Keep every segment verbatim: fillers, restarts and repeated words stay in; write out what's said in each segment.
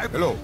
Hello.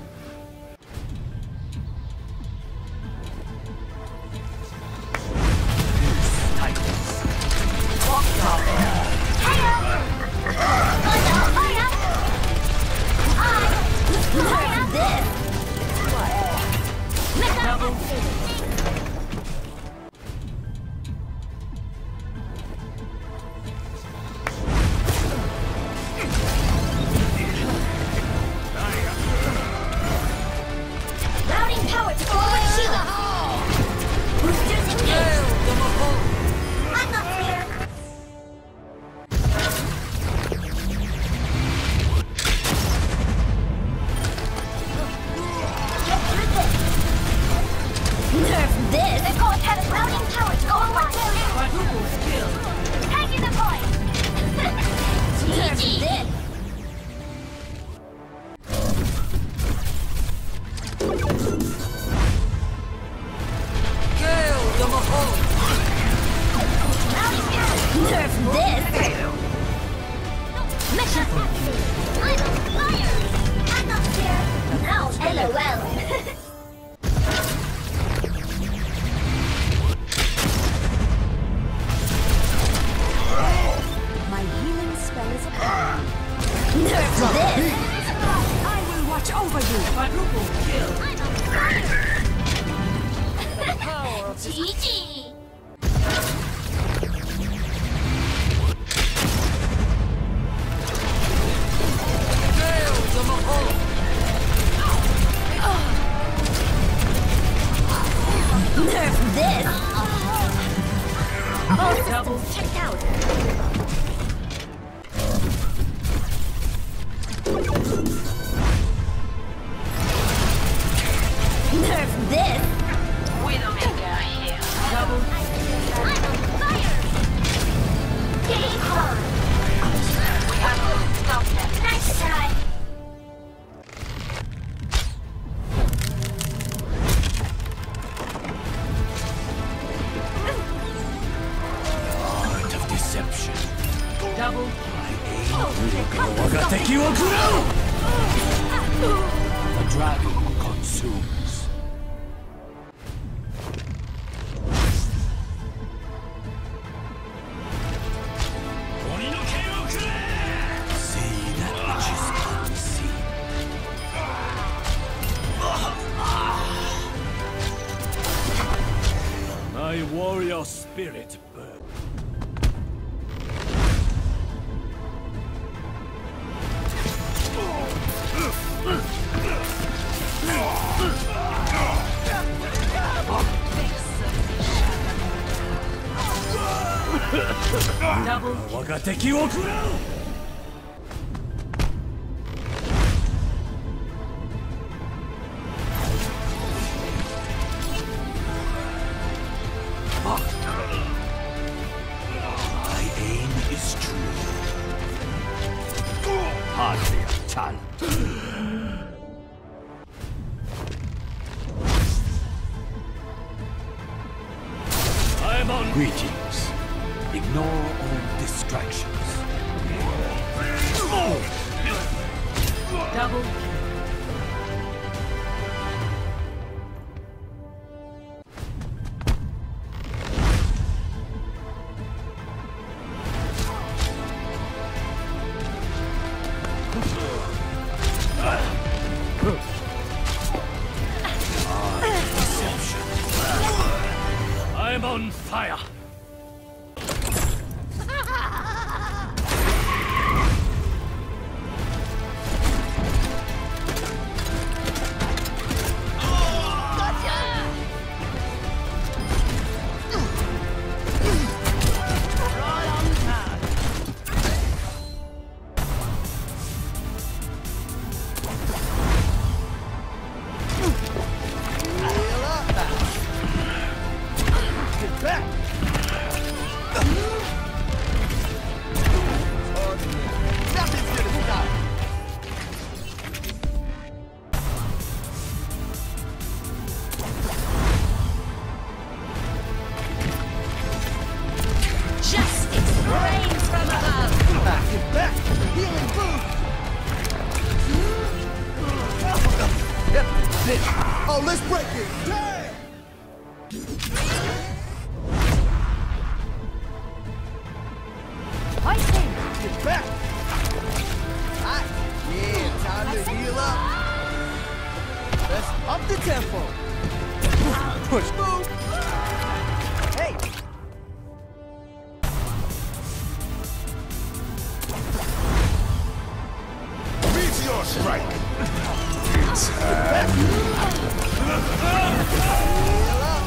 My warrior spirit burns. Double. 我が敵を食らう。My aim is true. Hardly a talent. I'm on greetings. Ignore all distractions. Double. Deception. I'm on fire. Back! Oh, let's break it! Damn! Fighting! Get back! Hot. Yeah, time to heal up. Let's up the tempo. Push. Move. Hey. Meteor strike! It's time. Heal up.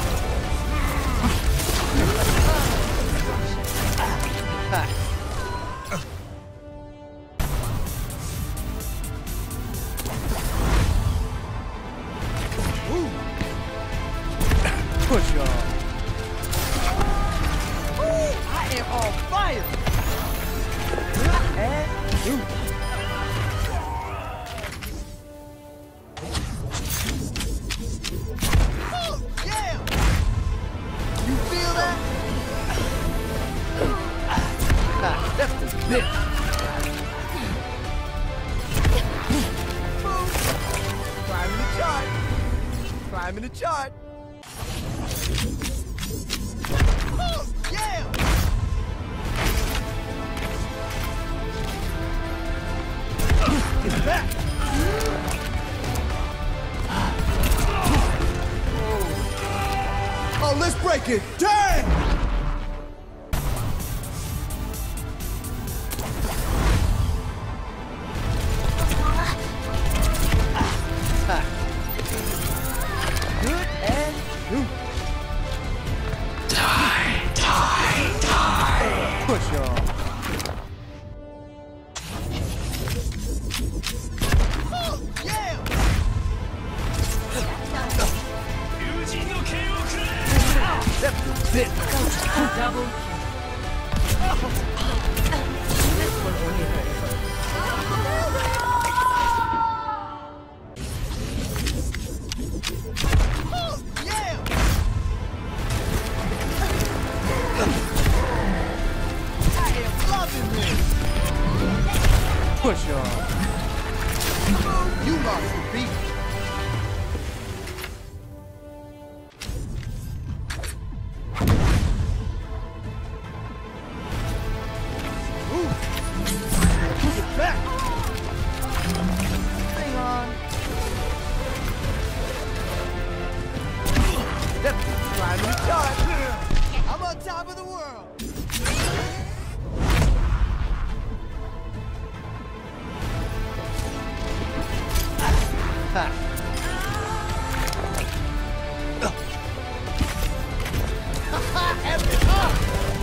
Push y'all. I am on fire. And you. Oh, yeah. You feel that? Ah, that's the bit. Climbing the chart. Climbing the chart. Oh, yeah! Get back! Oh, let's break it! Damn! Good and good. Die, die, die! Push y'all. Oh, yeah! That's the bit. Double kill. This one only hurt. Oh, yeah! I am loving this. Push y'all. You lost the beat. Ooh. Get back. Hang on. That's climbing the chart. I'm on top of the world. Ha. Every up.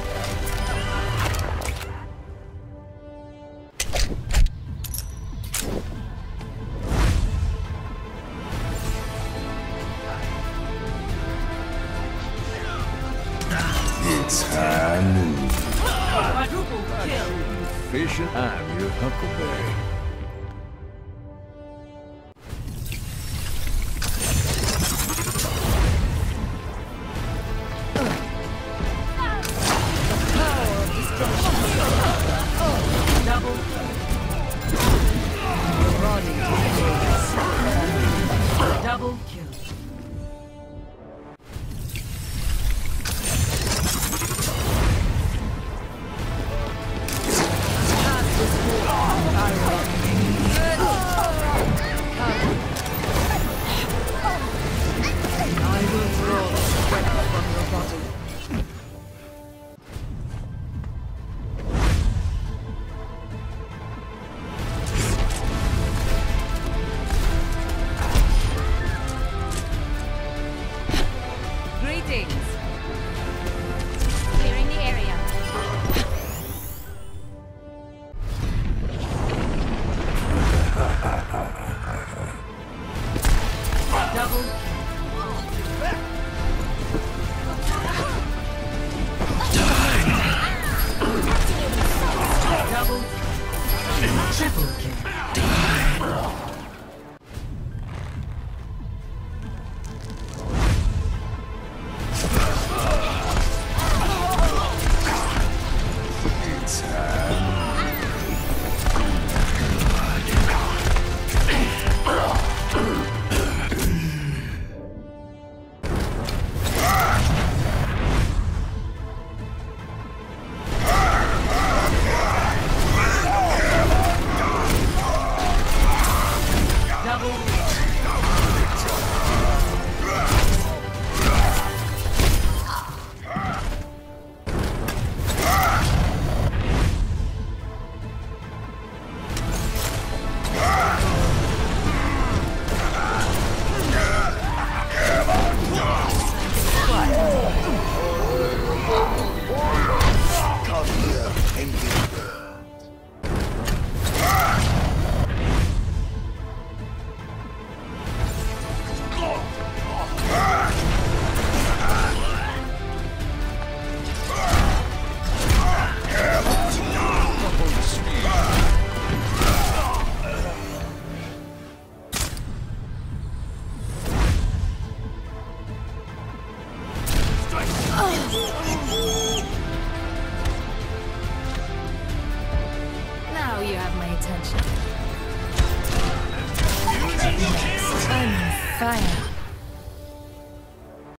It's high noon. Quadruple kill. Efficient, I'm your Huckleberry. Double kill. Double kill. attention. Next, I'm on fire.